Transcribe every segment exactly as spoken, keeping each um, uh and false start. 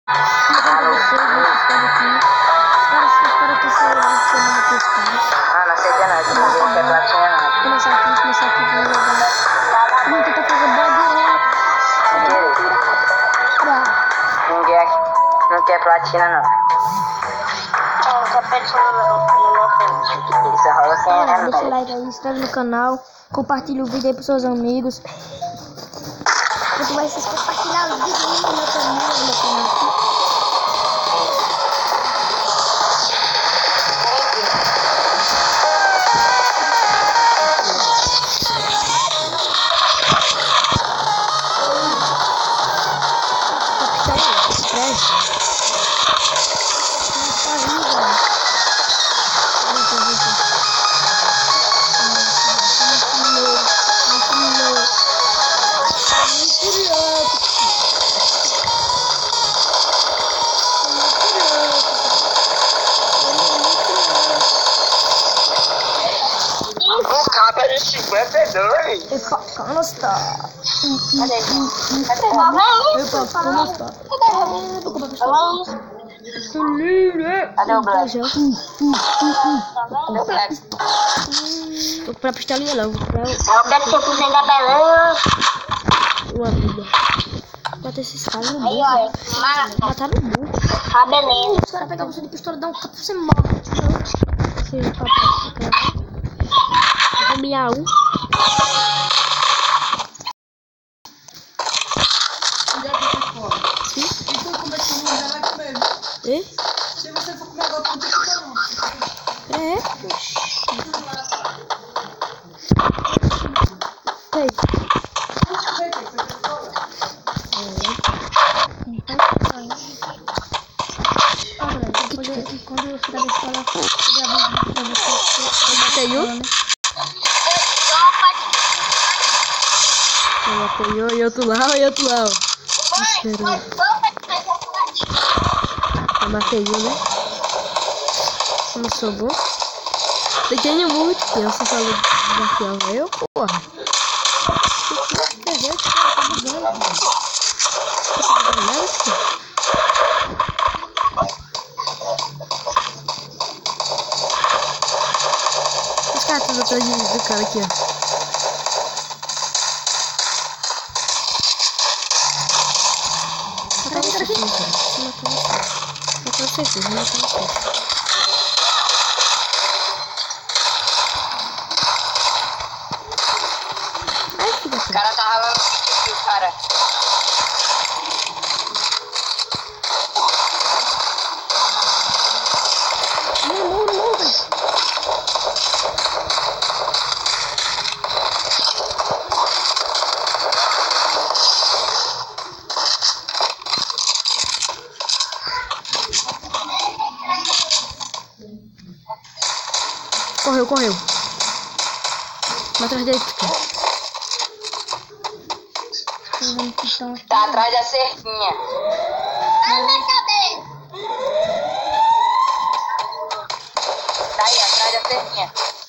Mano, não aceita não, esse ninguém quer platina não. Começar aqui, começar aqui, vamos jogar. Vamos tentar fazer bug. Ninguém aqui não quer platina não. Isso rola sem Deixa o remédio. like aí, inscreve no canal, compartilha o vídeo aí pros seus amigos. Quanto mais vocês compartilhar o vídeo aí no meu canal, no meu canal aqui. cinquenta e dois. Epa, canasta. Cadê? Cadê? Epa, canasta. Cadê o Black? Cadê o Black? Vou comprar pistolinha não, vou comprar Eu quero cem por cento da beleza. uma vida. Bater esses caras no Aí, burro. olha. Mataram o burro. Ah, beleza. Os caras pegam você de pistola, dá um cap, você morre. Você vai pra miau. Sim? Então como é que não dá vai comer? É? Se você for comer agora, não tem que não. É? Ei. Quando eu fui da escola, eu matei um. Eu matei um e outro lá, e outro lá. Esperou. Eu matei um, né? Como sou bom. Você tem muito tempo, você falou desafiar eu, porra. Quer ver? Tá bugando. Tá bugando nada, filho. Os caras estão atrás do cara aqui, ó. Matou você, filho. Matou você. Matou você, filho. Matou você. Ai, filho da O cara tá ralando o cara. Não, não, não, velho. Correu, correu. Vai atrás dele, cara. Tá atrás da cerquinha. Tá aí, atrás da cerquinha.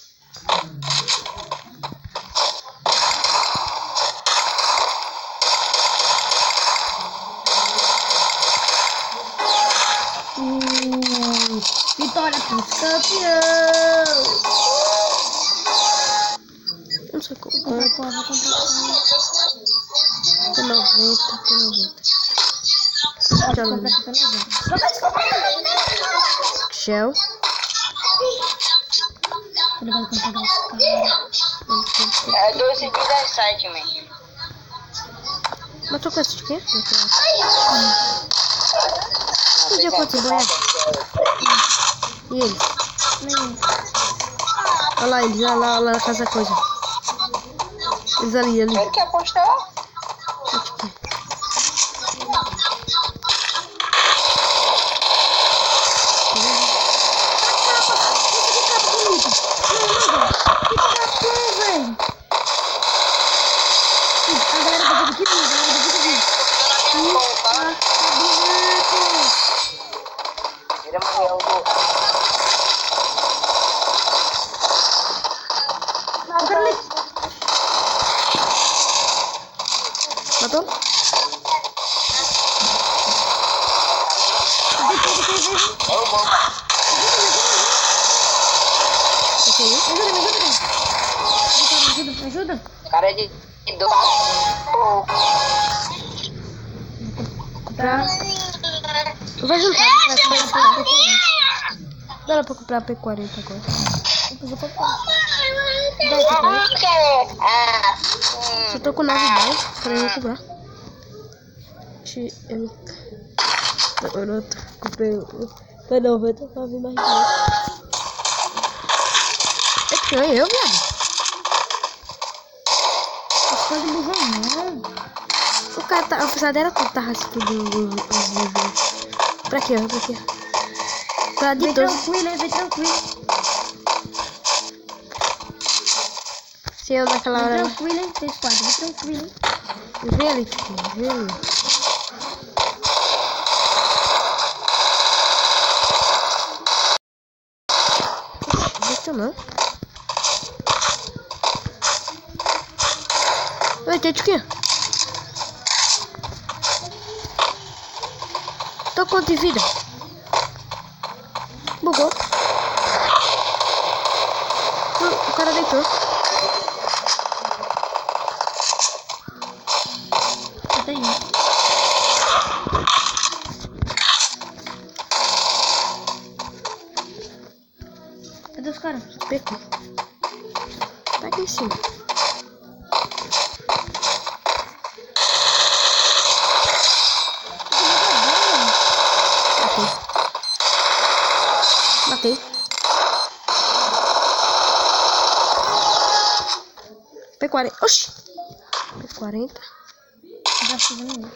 Uh, vitória pros campeão! Não sei como. Vou comprar P noventa, P noventa. Tchau, Shell. Ele vai comprar esse cara. É doze de dezessete, man. Mas tô com esse de quê? E de quanto boia? E eles? Olha lá eles, olha lá, olha lá na casa da coisa. Eles ali, ali. Ele quer apostar? Ele morreu. Matou? Eu vou, mano. Você aí? Ajuda, me ajuda, me ajuda, me ajuda. Cara é de de dois. Comprar. Eu vou juntar. Vou comprar Dá pra comprar a P quarenta agora. Eu vou comprar. Ah, Eu tô com nove balas pra eu comprar. Eu... Eu comprei o noventa pra vir mais dinheiro. É que eu, eu, viado. Pode morrer, não. O cara tá. A pisadeira tava explodindo os níveis. Pra quê? Pra quê? Pra de Vem todos. tranquilo, hein? Vem tranquilo. Se eu naquela Vem hora. tranquilo, hein? Três, quatro. Vem tranquilo, hein? Vê ali, filho. Vê ali. Deixa não. Oi, tem de quê? Tô com quanto de vida? Bugou. O cara deitou. Até aí. Cadê os caras? Pecou. Tá aqui em cima. Matei. P quarenta. Oxi. P quarenta. Já fazendo isso.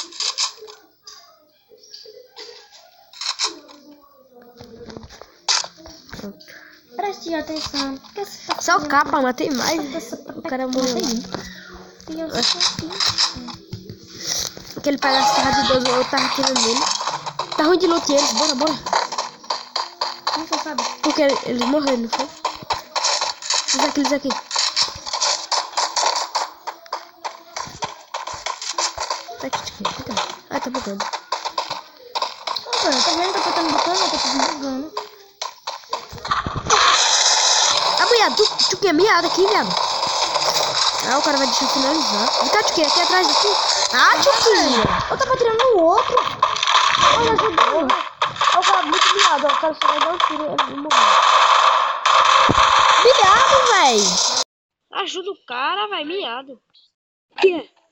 Pronto. Preste atenção. Que você tá Só o fazendo? capa, matei mais. O cara morreu. E eu só aqui. Porque ele pega as terras de Deus, eu tava atirando nele. Tá ruim de loot eles, bora, bora. Como você sabe? Porque eles morreram, não foi? Eles aqui, eles aqui. Tá aqui, aqui, aqui. Ah, tá bugando. Ô, cara, tá vendo que eu tô apertando o botão? Eu tô tudo bugando. Ah, viado, tu, tu que é miado aqui, viado. Ah, o cara vai deixar eu finalizar. Vem cá, Tchuquinha, aqui atrás daqui. Ah, Tchuquinha. Eu tava atirando no outro. Olha, ajudando. Olha o cara muito miado. O cara só vai dar um tiro e ele morreu. Miado, véi. Ajuda o cara, véi, miado. O que é?